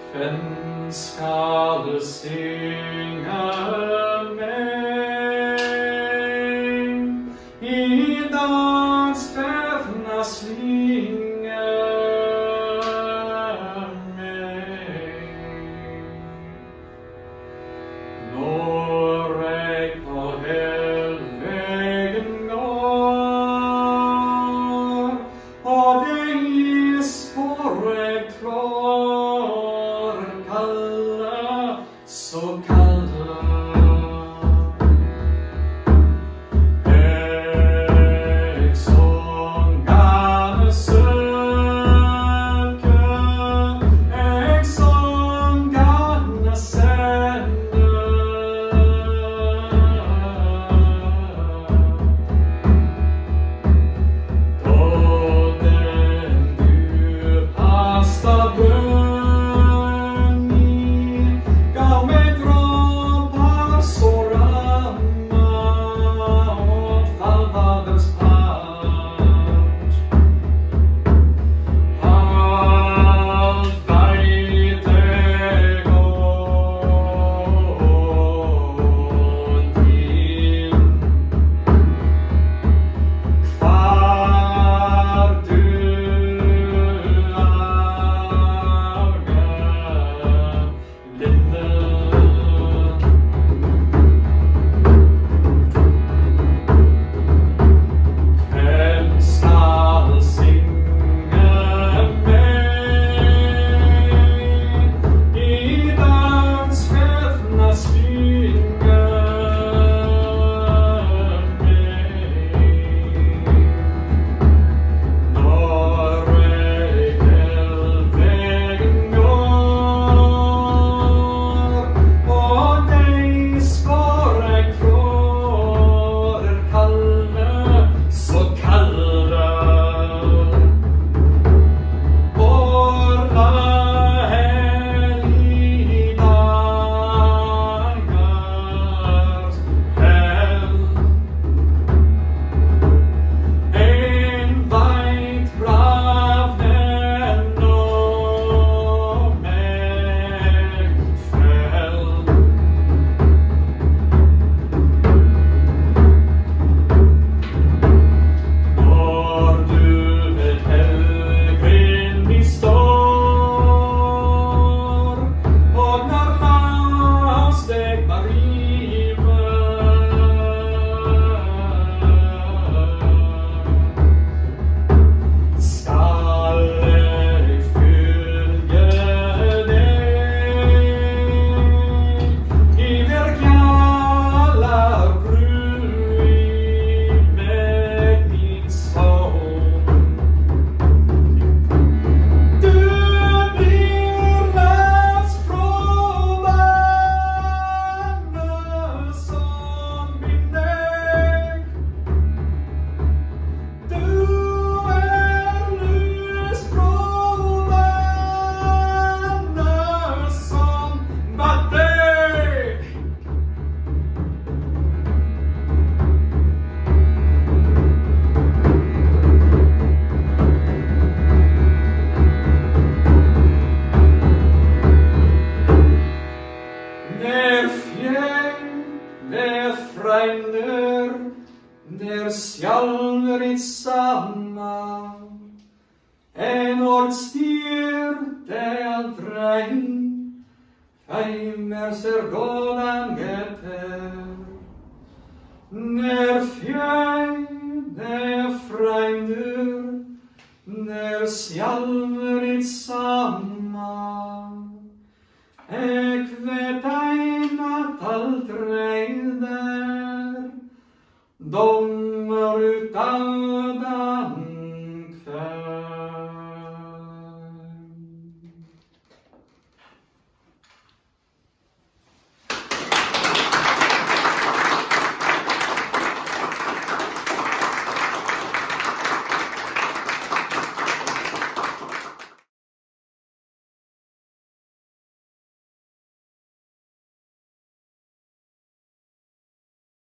Hvem skal synge meg i dans stevna svinge meg? Når jeg på Helvegen går, og det i sporet klår kalle, så kalle. Jeg som gane søke, jeg som gane sende. Da den djupasta bønn i gav meg dråper så ramma og fallvadens part. Alt veit jeg gå til, hvar du Hvem skal synge meg i dans stevna svinge meg? Når jeg Helvegen går, og deg spår jeg klårer kalle, så kalle. Våra helligdagers hell. En veit ravnen og meg fell. Når du ved Helvegen mi står, og når langs deg beriver, skal jeg følge deg i der gjalla bru med min sorg. Du blir løst fra vannet som binder. Du løst fra vannet som batter. Der fjell, der fregner, der sjálfur í sama, en orð styrte aldrei, heimer ser góðan getur. Der fjell, der fregner, der sjálfur í sama, eg vet ein at aldrei